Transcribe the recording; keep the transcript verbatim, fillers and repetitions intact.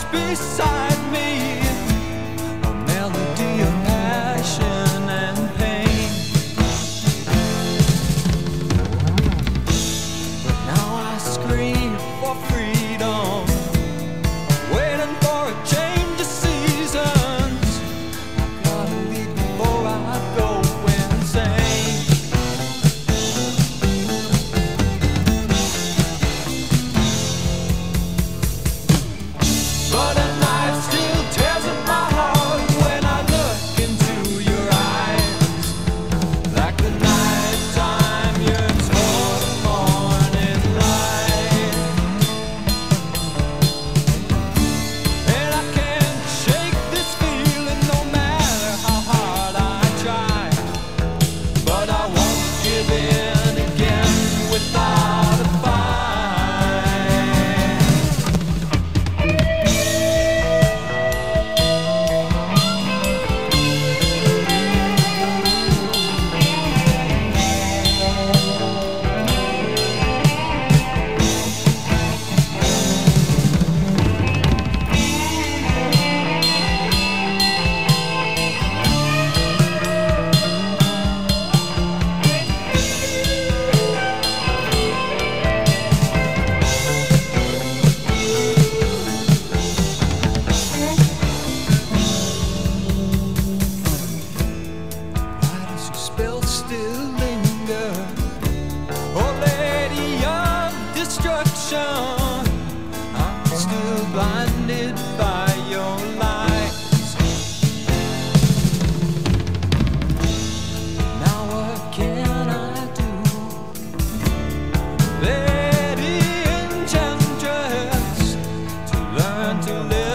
beside me, a melody of passion and pain. But now I scream for freedom, waiting for a change of seasons. I've gotta leave before I go insane. But a knife still tears at my heart when I look into your eyes, like the night time yearns for the morning light. And I can't shake this feeling no matter how hard I try, but I won't give in again without a fight. Spell still linger, oh lady of destruction. I'm still blinded by your lies. Now what can I do, lady enchantress, to learn to live